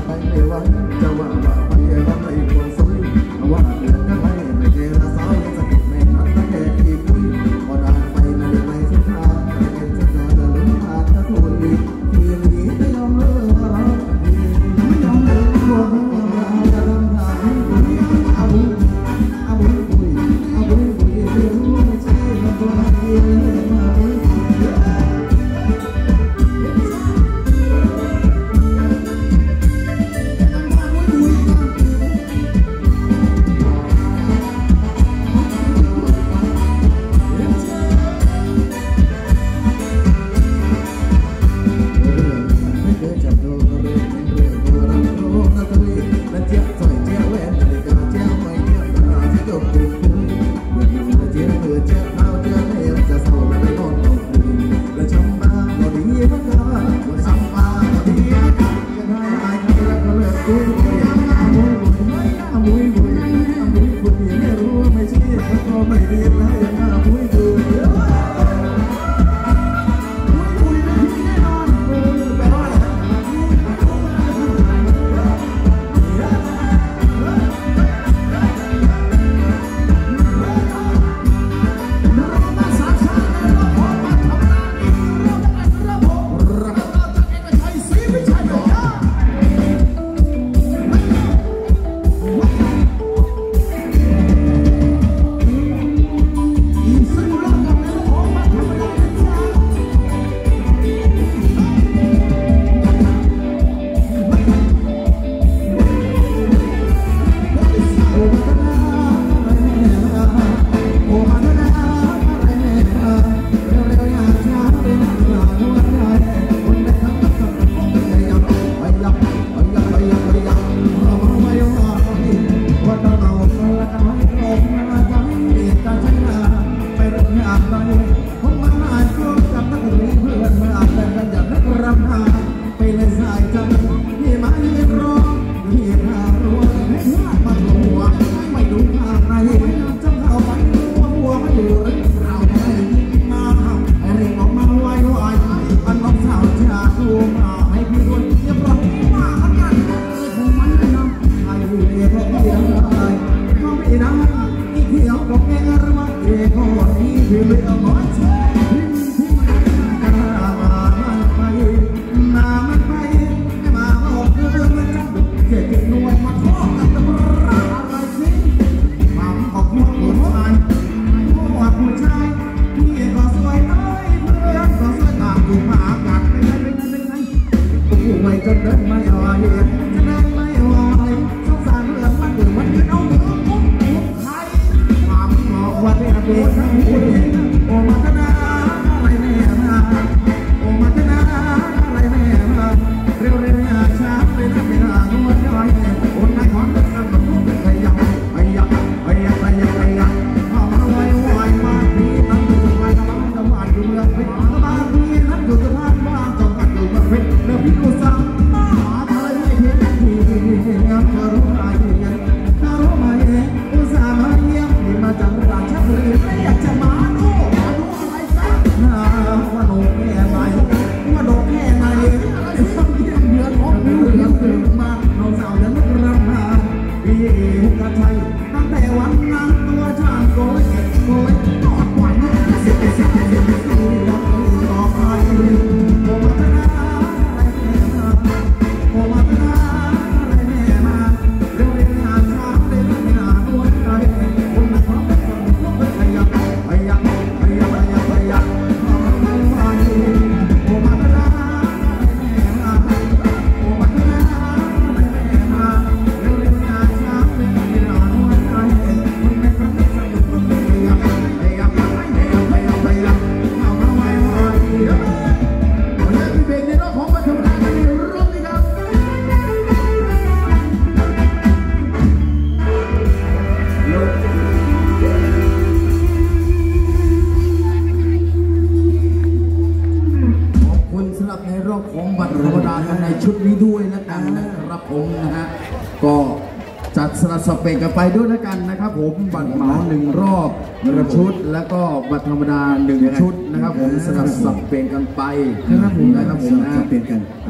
สเปกกันไปด้วยแล้วกันนะครับผมบัตรเหมา1 รอบ1 ชุดแล้วก็บัตรธรรมดา1 ชุดนะครับผมสลับสับเปลี่ยนกันไปนะครับผมนะสลับเปลี่ยนกัน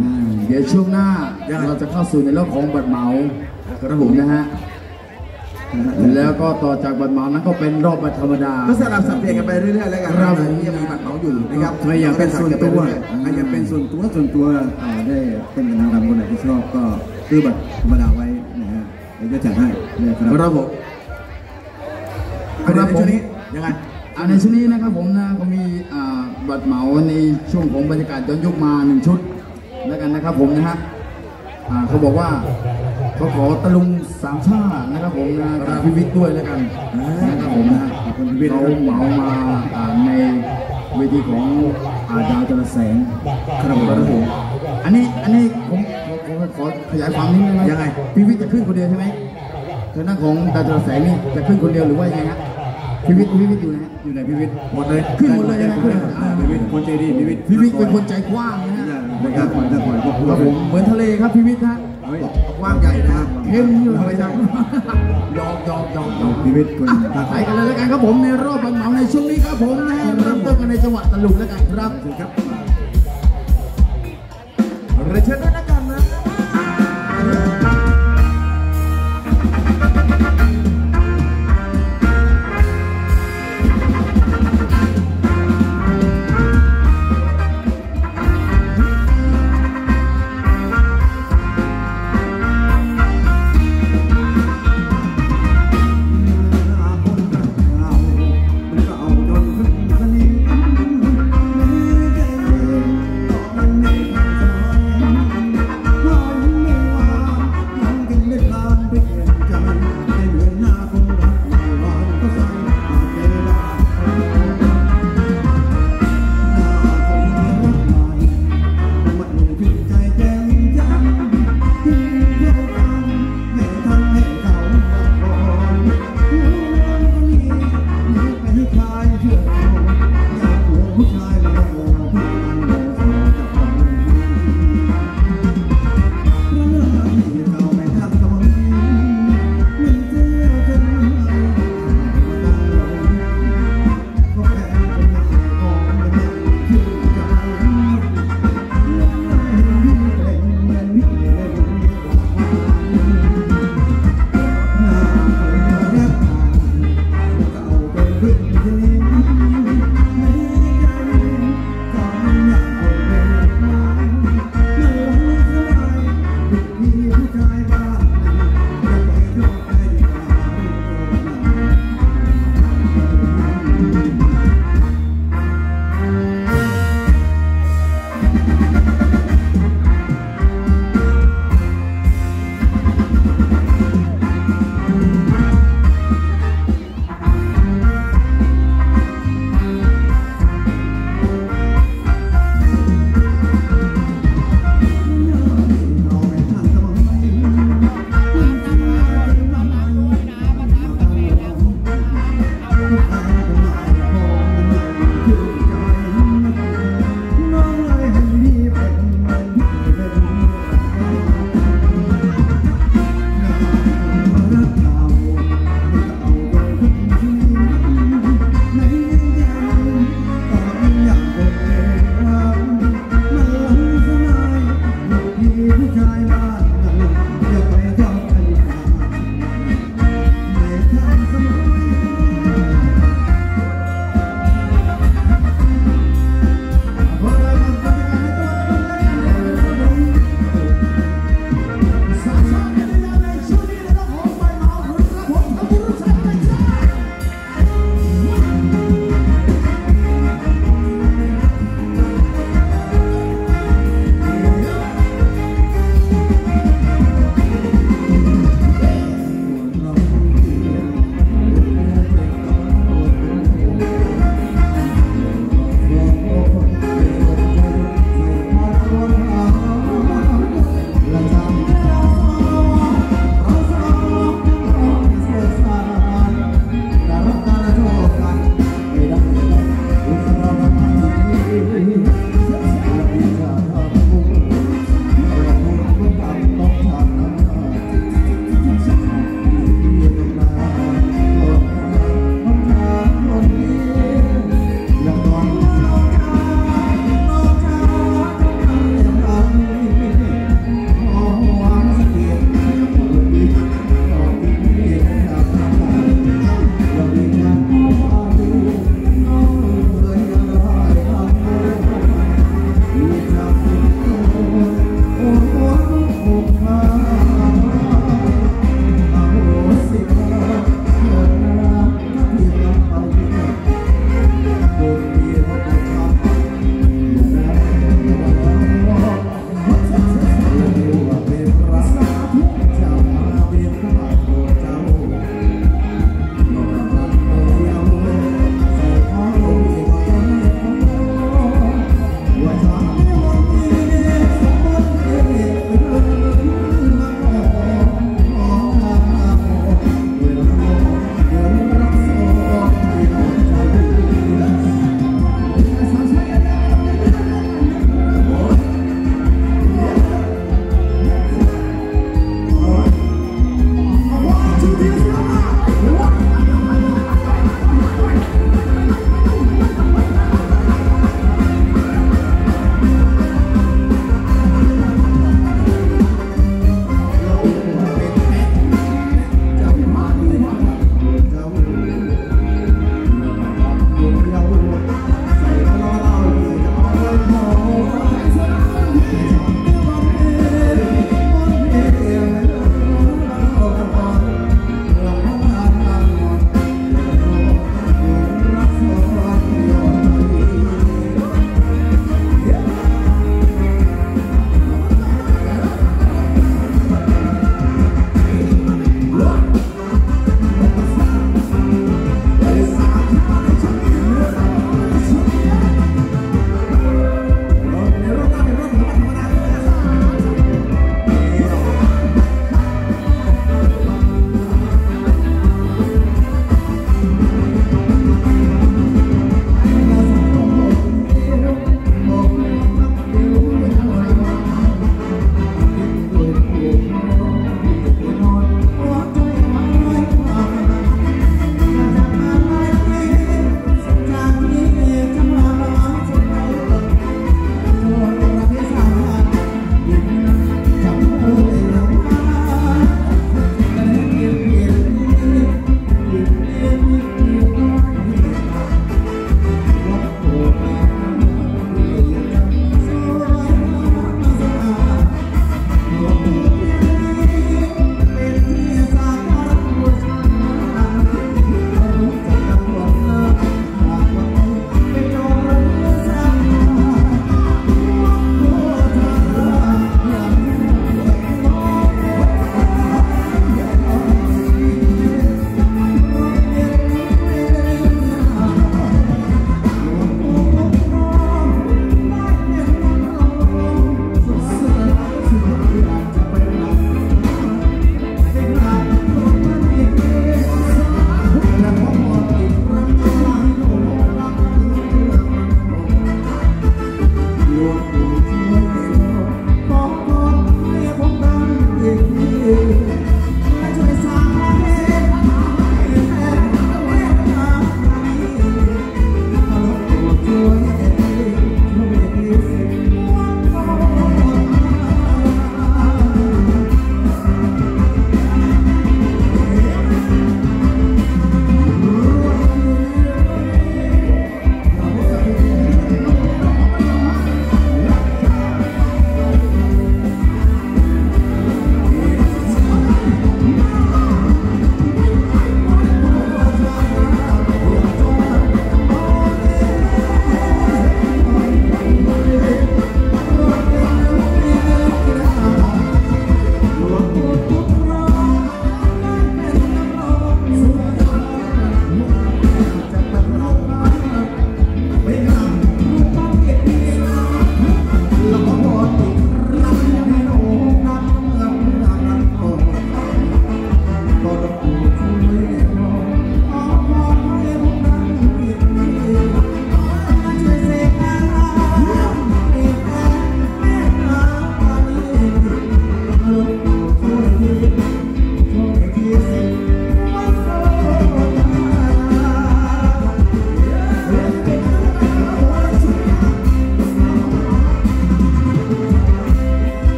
เดี๋ยวช่วงหน้าเราจะเข้าสู่ในรอบของบัตรเหมาครับผมนะฮะแล้วก็ต่อจากบัตรเหมานั้นก็เป็นรอบบัตรธรรมดาก็สลับสับเปลี่ยนกันไปเรื่อยๆแล้วกันครับที่ยังมีบัตรเหมาอยู่นะครับใครอยากเป็นส่วนตัวใครอยากเป็นส่วนตัวได้เป็นนางรำคนไหนที่ชอบก็ซื้อบัตรธรรมดาไว้นะฮะเดี๋ยวจะจัดให้นะครับผมครับผมยังไงในช่วงนี้นะครับผมนะก็มีบัตรเหมาในช่วงของบรรยากาศย้อนยุคมา1ชุดแล้วกันนะครับผมนะฮะเขาบอกว่าเขาขอตะลุง3 ชาตินะครับผมนะกับพิวิทย์ด้วยแล้วกันนะครับผมนะเขาเหมามาในเวทีของดาวจรแสงครับผมอันนี้ผมขอขยายความนิดนึงนะยังไงพิวิทย์จะขึ้นคนเดียวใช่ไหมทางด้านของดาวจรแสงนี่จะขึ้นคนเดียวหรือว่ายังไงฮะพิวิทย์อยู่ไหนอยู่ไหนพิวิทย์หมดเลยขึ้นหมดเลยพิวิทย์คนใจดีพิวิทย์เป็นคนใจกว้างนะฮะนะครับครับผมเหมือนทะเลครับพิวิทย์ฮะกว้างใหญ่นะครับเข้มอยู่อะไรจังยอมพิวิทย์คนไปกันเลยแล้วกันครับผมในรอบบังเหมาในช่วงนี้ครับผมนะเริ่มต้นกันในจังหวะตะลุงแล้วกันครับเรียนเชิญด้วยนะกันนะว่าชาไม่วันนี้สมบูรณ์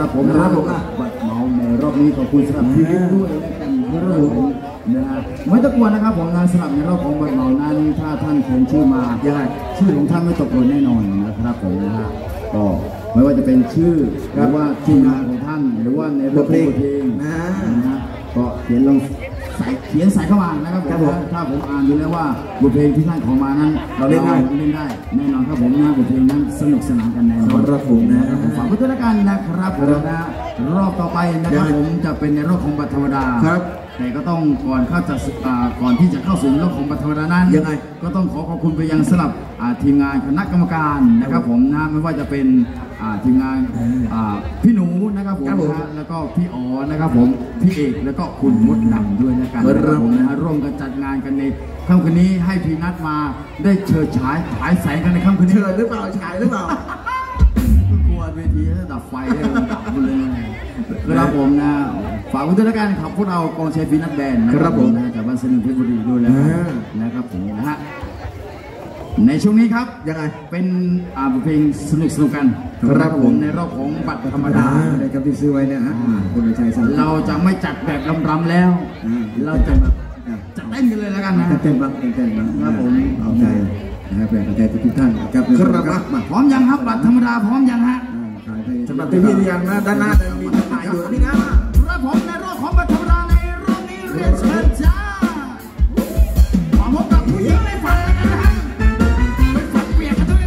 รับผมบัตรเหมาในรอบนี้ขอบคุณสำหรับพี่บิ๊กด้วยและกันนะครับผมนะฮะไม่ต้องกลัวนะครับผมนะสำหรับในรอบของบัตรเหมานั้นถ้าท่านเขียนชื่อมาชื่อของท่านไม่ตกหล่นแน่นอนนะครับผมนะฮะก็ไม่ว่าจะเป็นชื่อหรือว่าที่มาของท่านหรือว่าในบทเพลงนะฮะก็เขียนลงเขียนใส่เข้ามานะครับผมถ้าผมอ่านดูแล้วว่าบทเพลงที่ท่านขอมานั้นเราเล่นได้แน่นอนครับผมนะบทเพลงนั้นสนุกสนานกันแน่นอนครับผมนะครับฝากไว้ด้วยกันนะครับผมนะรอบต่อไปนะครับผมจะเป็นในรอบของบัตรธรรมดาแต่ก็ต้องก่อนที่จะเข้าสู่รอบของบัตรธรรมดานั้นยังไงก็ต้องขอบคุณไปยังสำหรับทีมงานคณะกรรมการนะครับผมนะไม่ว่าจะเป็นทีมงานพี่หนูนะครับผมนะแล้วก็พี่อ๋อนะครับผมพี่เอกแล้วก็คุณมดดำด้วยนะครับผมนะร่วมกันจัดงานกันในค่ำคืนนี้ให้พี่นัดมาได้เชิดฉายแสงกันในค่ำคืนนี้เชิญหรือเปล่าฉายหรือเปล่ากลัวเวทีจะดับไฟเลยดับเลยครับผมนะฝากไว้ด้วยแล้วกันครับพวกเรากองเชียร์พี่นัดแบนนะครับผมนะจากบ้านสนุกเพชรบุรีด้วยแล้วนะครับผมนะฮะในช่วงนี้ครับยังไงเป็นเพลงสนุกกันครับผมในรอบของบัตรธรรมดาในกับที่ซื้อไว้เนี่ยฮะคุณชัยเราจะไม่จัดแบบรำๆแล้วเราจะแบบจัดเต้นกันเลยแล้วกันนะเต้นบ้างครับผมเอาใจนะครับเป็นใจทุกท่านครับพร้อมยังครับบัตรธรรมดาพร้อมยังฮะสำหรับที่พี่ยังนะด้านหน้าจะมีจำหน่ายอยู่นี่นะครับผมในรอบของบัตรธรรมดาในรอบนี้เรียนเชิญจ้ามาพบกับผู้หญิงในฝันกันนะฮะเป็นฝันเปียกกันด้วย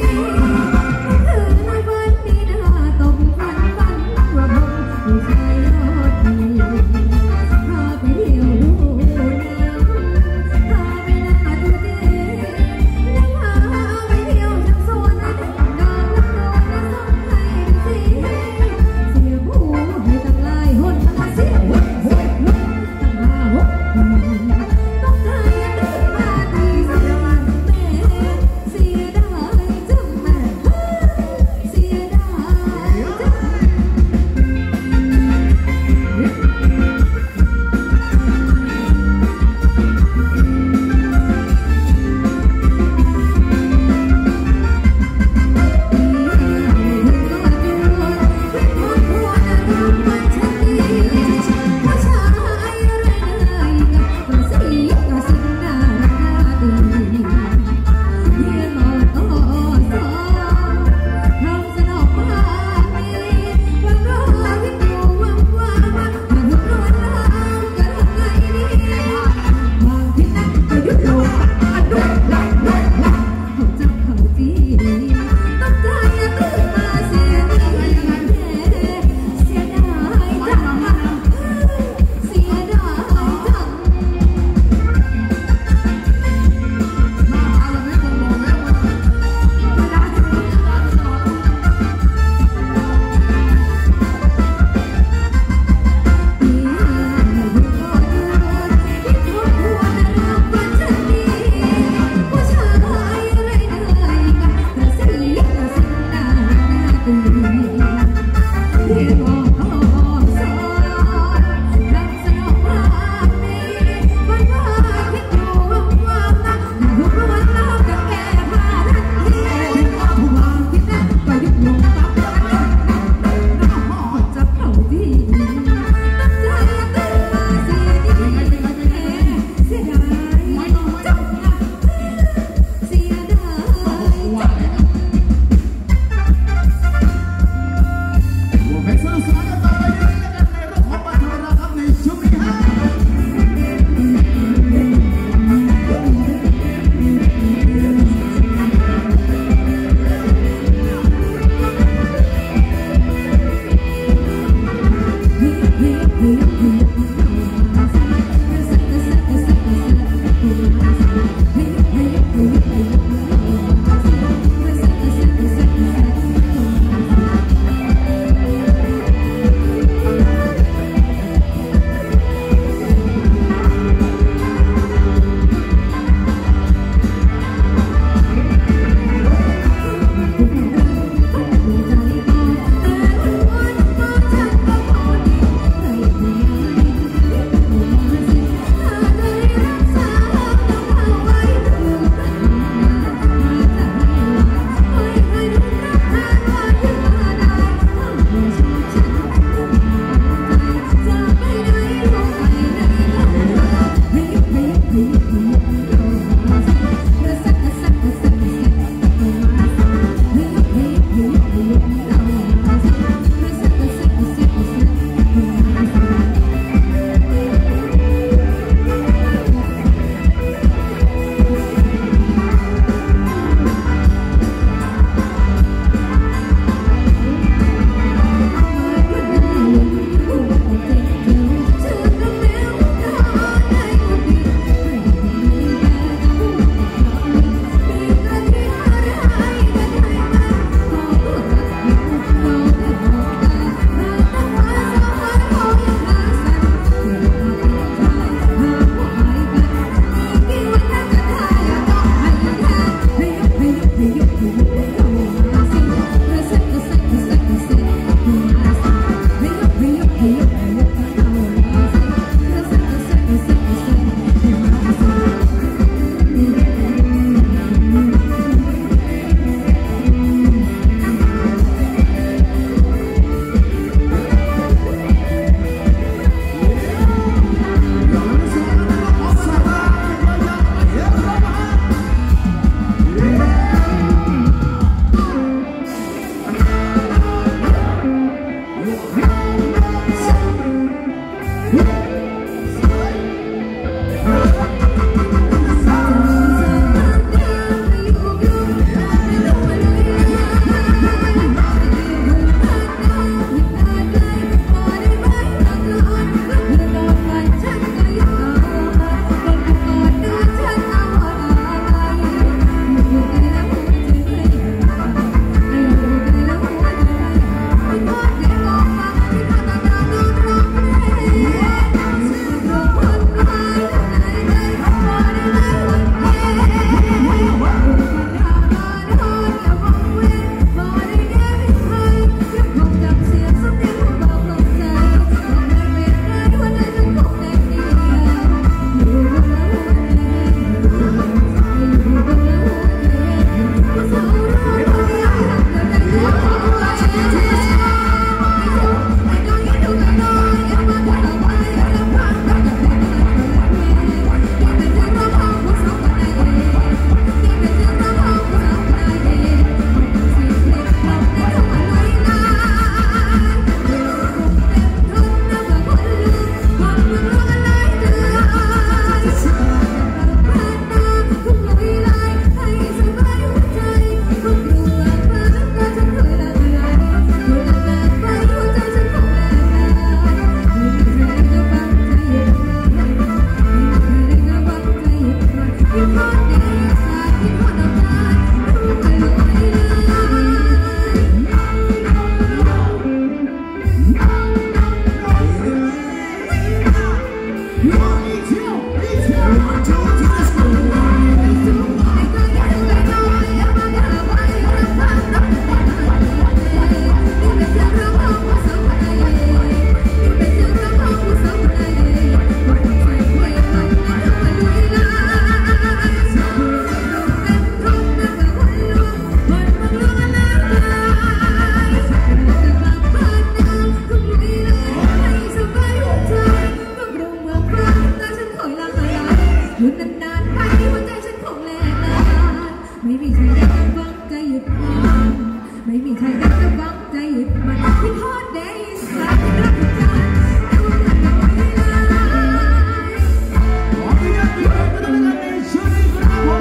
ผู้ชายไม่มีใครได้จะฟังใจหยุดมันไม่มีใครได้จะฟังใจหยุดมันที่ทอดได้สักรักใจแต่ว่ามันไม่ได้ขออนุญาตพี่น้องกันในช่วงนี้ครับผม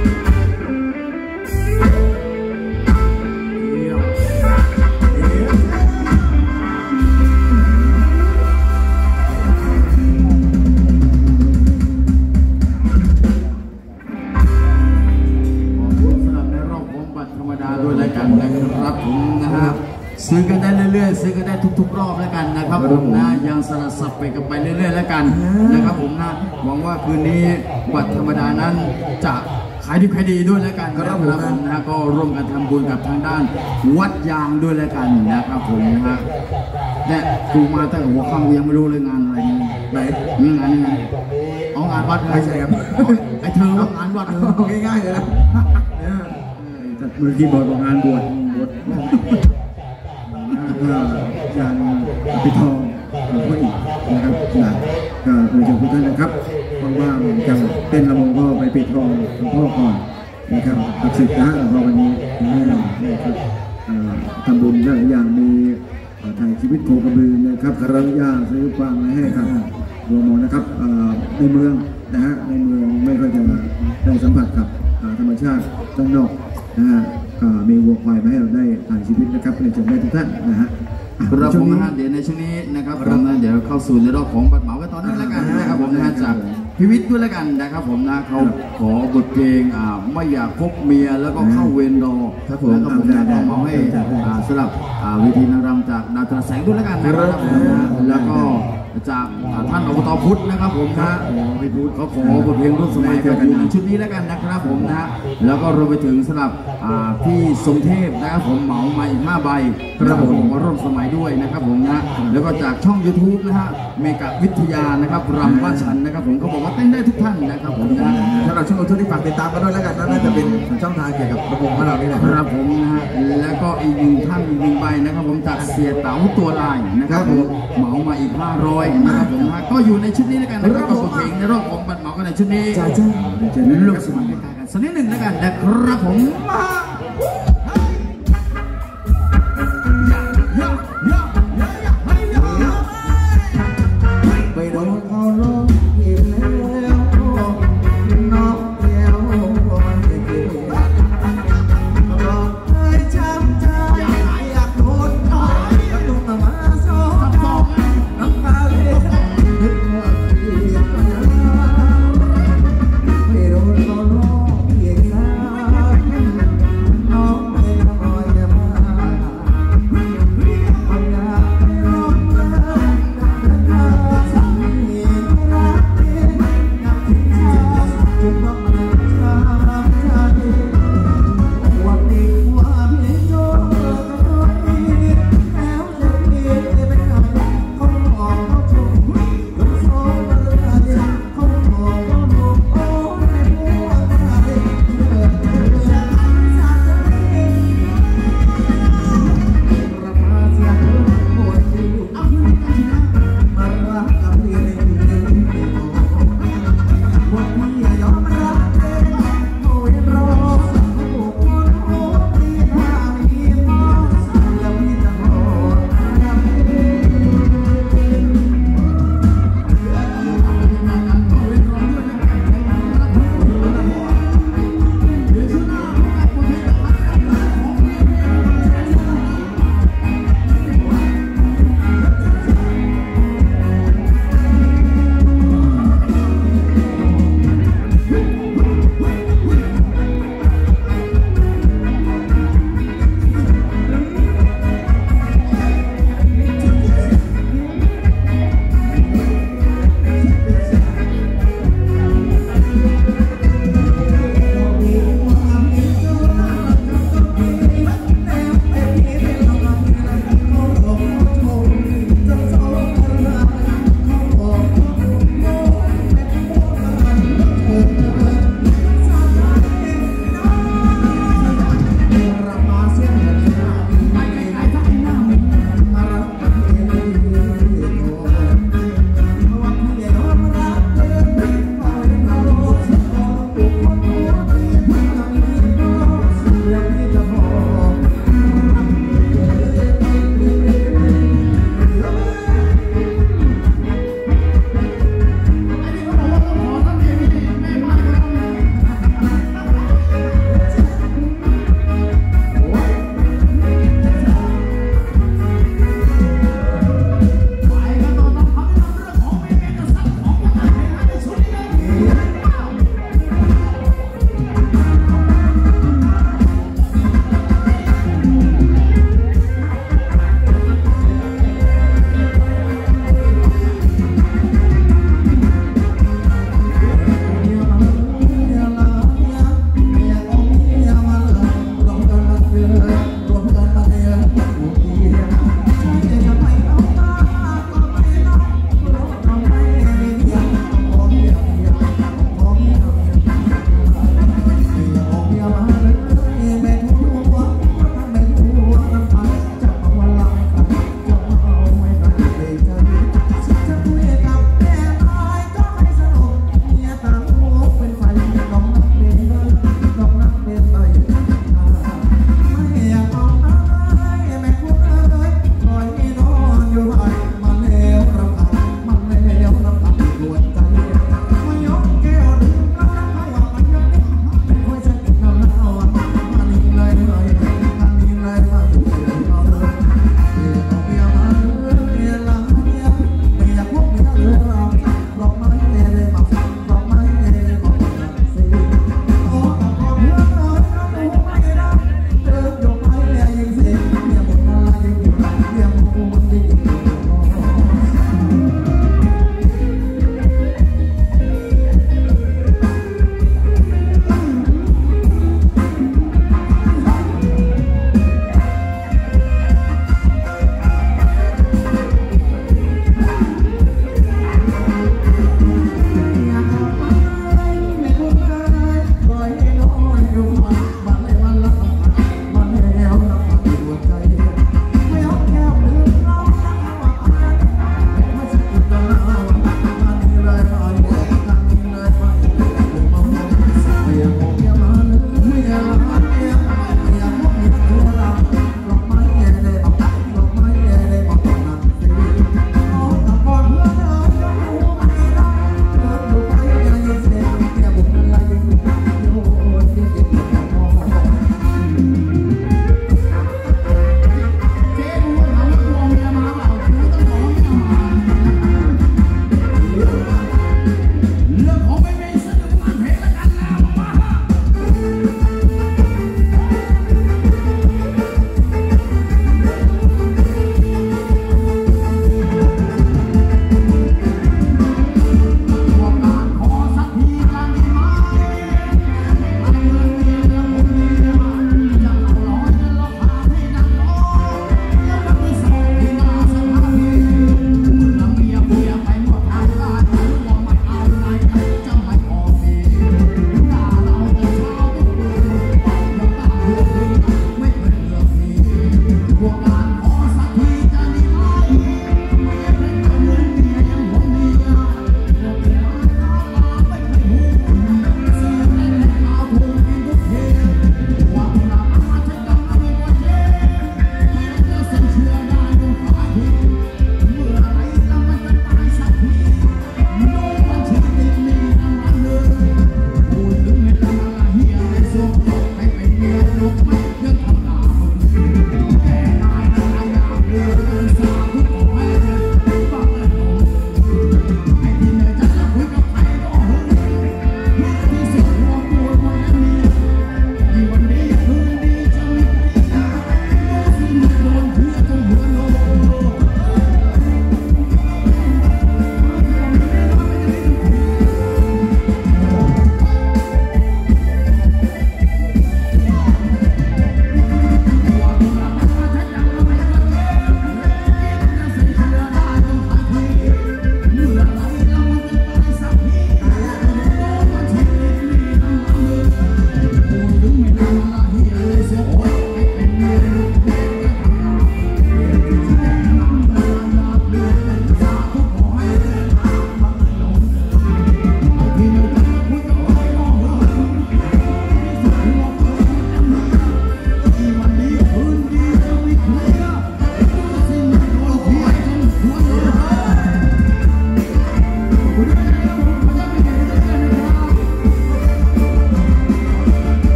ด้วยแล้วกันนะครับผมนะฮะซื้อกันได้เรื่อยๆซื้อกันได้ทุกๆรอบแล้วกันนะครับผมนะยังสลับสับไปกันไปเรื่อยๆแล้วกันนะครับผมนะหวังว่าคืนนี้บัตรธรรมดานั้นจะขายดีด้วยแล้วกันนะครับผมนะก็ร่วมกันทำบุญกับทางด้านวัดยางด้วยแล้วกันนะครับผมนะฮะเนี่ยกูมาตั้งแต่หัวค่ำยังไม่รู้เลยงานอะไรนี่ไหนมีงานยังไงเอางานวัดไม่ใช่ครับไอ้เธองานวัดง่ายๆเลยนะเมื่อกี้บอกงานบวชก็ยานปิดทองหลวงพ่ออีกนะครับก็โดยเฉพาะทุกท่านนะครับว่างๆจังเต้นละมงก็ไปปิดทองหลวงพ่อก่อนนะครับตัดสิทธิ์นะหลวงพ่อวันนี้นะครับทำบุญได้หลายอย่างมีถ่ายชีวิตโคกระบือนะครับคารวะซื้อฟางให้ครับรวมหมดนะครับในเมืองนะฮะในเมืองไม่ค่อยจะได้สัมผัสกับธรรมชาติด้านนอกนะฮะก็มีวัวควายมาให้เราได้ถ่ายชีวิตนะครับเรียนเชิญได้ทุกท่านนะฮะครับผมนะฮะเดี๋ยวในช่วงนี้นะครับผมนะเดี๋ยวเข้าสู่ในรอบของบัตรเหมาไว้ตอนนี้แล้วกันนะครับผมนะฮะจากพิวิทย์ด้วยแล้วกันนะครับผมนะเขาขอบทเพลงไม่อยากพบเมียแล้วก็เข้าเวรรอแล้วก็ผมนะก็มาให้สำหรับเวทีนางรำจากดาวตราแสงด้วยแล้วกันนะครับผมนะแล้วก็จากท่านอบตพุทธนะครับผมนะพี่พุทธเขาขอบทเพลงร่วมสมัยกันอยู่ในชุดนี้แล้วกันนะครับผมนะแล้วก็รวมไปถึงสำหรับพี่ทรงเทพนะครับผมเหมามาอีก5 ใบครับผมมาร่วมสมัยด้วยนะครับผมนะแล้วก็จากช่อง YouTube นะฮะเมกะวิทยานะครับรำบ้านฉันนะครับผมเขาบอกว่าเต้นได้ทุกท่านนะครับผมนะสำหรับช่องยูทูบที่ฝากติดตามกันด้วยแล้วกันน่าจะเป็นช่องทางเกี่ยวกับระบบของเรานี่แหละครับผมนะฮะแล้วก็อีก1 ท่านอีก1 ใบนะครับผมจากเสียเต๋าตัวลายนะครับผมเหมามาอีก500นะครับผมนะก็อยู่ในชุดนี้แล้วกันนะครับก็เพลงในรอบของบัตรเหมากันในชุดนี้จะร่วมสมัยกันสักนิดหนึ่งแล้วกันนะครับผมไปโดนเขาลงอีกแล้วน้องแก้วมันจะเกลียดบอกให้ช้ำใจอยากโดนต่อยแล้วลงมาซ้อมน้ำตาเล็ดนึกว่าเกลียดไปโดนเขาลงอีกแล้ว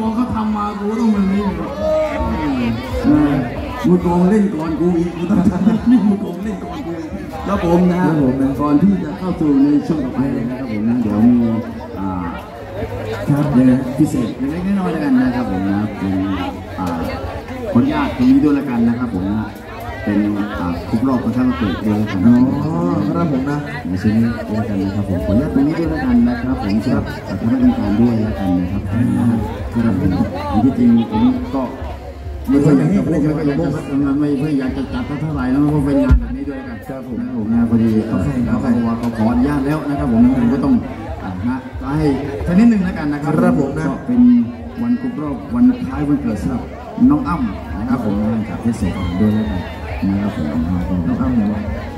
อเขาทำมากูต้องมันนี่มือกองเล่นก่อนกูอีกกูต้องนี่มือกองเล่นก่อนกูแล้วผมนะก่อนที่จะเข้าสู่ในช่วงต่อไปเลยนะครับผมนะเดี๋ยวมีครับเดี๋ยวพิเศษเล็กๆน้อยๆแล้วกันนะครับผมนะเป็นคนญาติตรงนี้ด้วยแล้วกันนะครับผมนะเป็นครบรอบวันชาติวันเกิดด้วยแล้วกันอ๋อครับผมนะในชิ้นนี้ด้วยกันนะครับผมขออนุญาตตรงนี้ด้วยแล้วกันนะครับผมครับขอให้เป็นการด้วยแล้วกันนะครับครับผมที่จริงผมก็ไม่ค่อยอยากจะพูดไม่ค่อยอยากจะไม่ค่อยอยากจะจัดเท่าไหร่แล้วเพราะเป็นงานแบบนี้ด้วยกันครับผมนะผมนะพอดีเขาขออนุญาตแล้วนะครับผมผมก็ต้องนะให้แค่นิดนึงแล้วกันนะครับผมนะเป็นวันครบรอบวันคล้ายวันเกิดสำหรับน้องอ้ำนะครับผมจากเทศบาลด้วยแล้วกันนะครับผมน้องอ้ำเนี่ยว่า